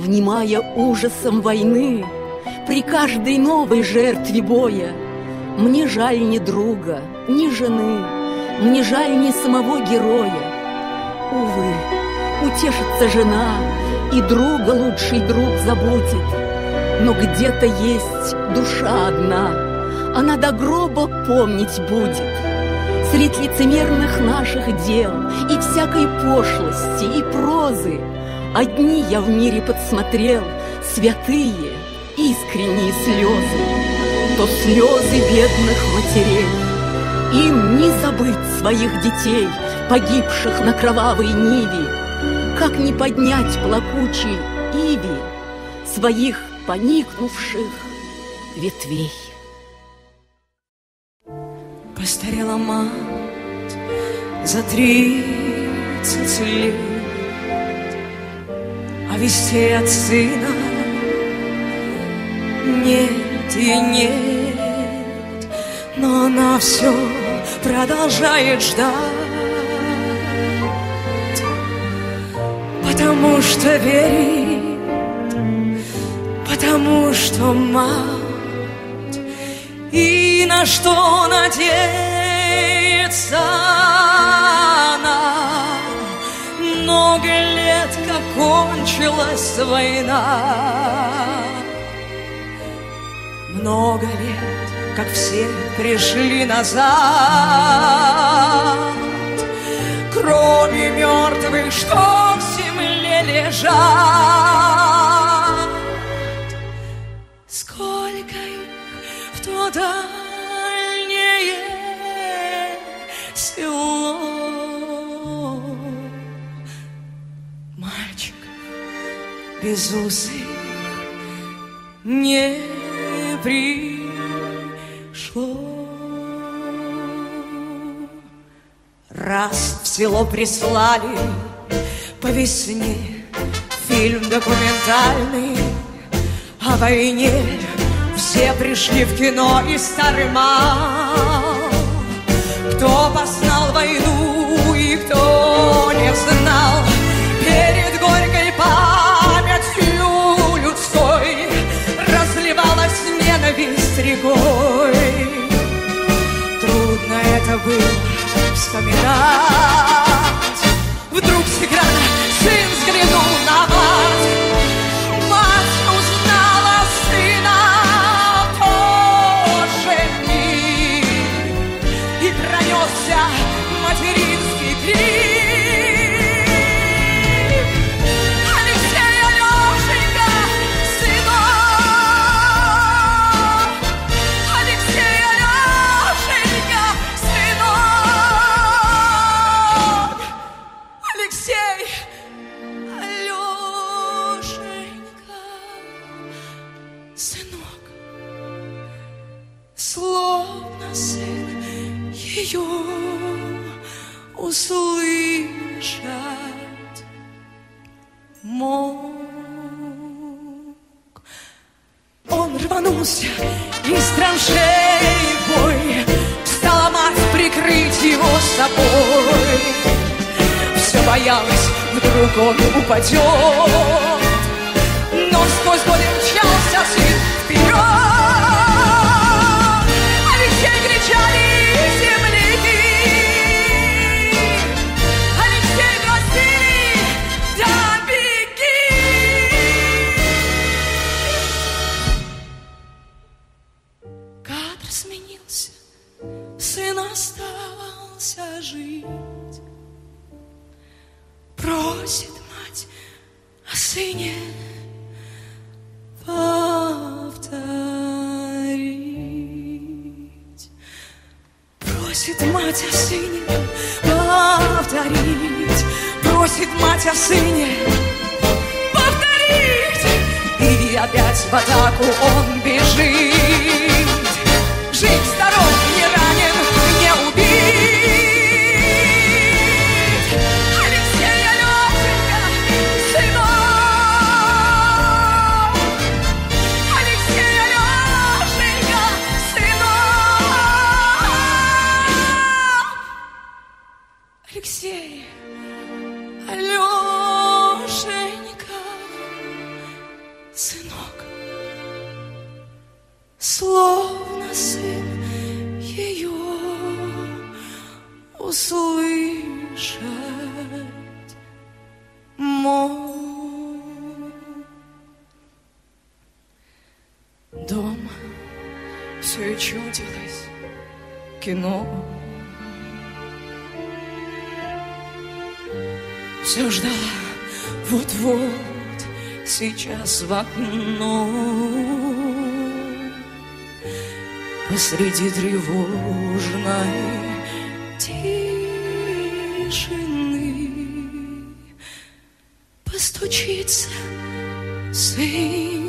внимая ужасом войны, при каждой новой жертве боя, мне жаль ни друга, ни жены, мне жаль ни самого героя. Увы, утешится жена, и друга лучший друг забудет, но где-то есть душа одна, она до гроба помнить будет. Средь лицемерных наших дел и всякой пошлости и прозы одни я в мире подсмотрел святые, искренние слезы. То слезы бедных матерей, им не забыть своих детей, погибших на кровавой ниве, как не поднять плакучей иве своих поникнувших ветвей. Постарела мать за 30 лет, а вестей от сына нет и нет, но она все продолжает ждать, потому что верит, потому что мать. И на что надеется она? Много лет, как кончилась война, много лет, как все пришли назад, кроме мертвых, что в земле лежат. Сколько их в то дальнее село, мальчик безусых не пришло. Раз в село прислали по весне фильм документальный о войне. Все пришли в кино, и старый мал, кто познал войну и кто не знал. Перед горькой памятью людской разливалась ненависть рекой. Трудно это было вспоминать. Вдруг с экрана сын взглянул на мать. Мать узнала сына в тот же миг, и пронесся материнский крик: Алексей, Алешенька, сынок! Алексей, Алешенька, сынок! Алексей, Алешенька, сынок. Словно сын ее услышать мог. Он рванулся из траншей в бой, стала мать прикрыть его собой. Все боялась, вдруг он упадет, но сквозь годы мчался сын вперед. Алексей, кричали земляки, Алексей, просили, да беги. Кадр сменился, сын остался жить. Просит мать о сыне повторить. Просит мать о сыне повторить. Просит мать о сыне повторить. И опять в атаку он бежит. Жив, здоров, не ранен, не убит. Алексей, Алешенька, сынок! Алексей, Алешенька, сынок! Алексей, Алешенька, словно сын ее услышать мог. Дома все и чудилось кино. Все ждала, вот-вот сейчас в окно. Посреди тревожной тишины постучится сын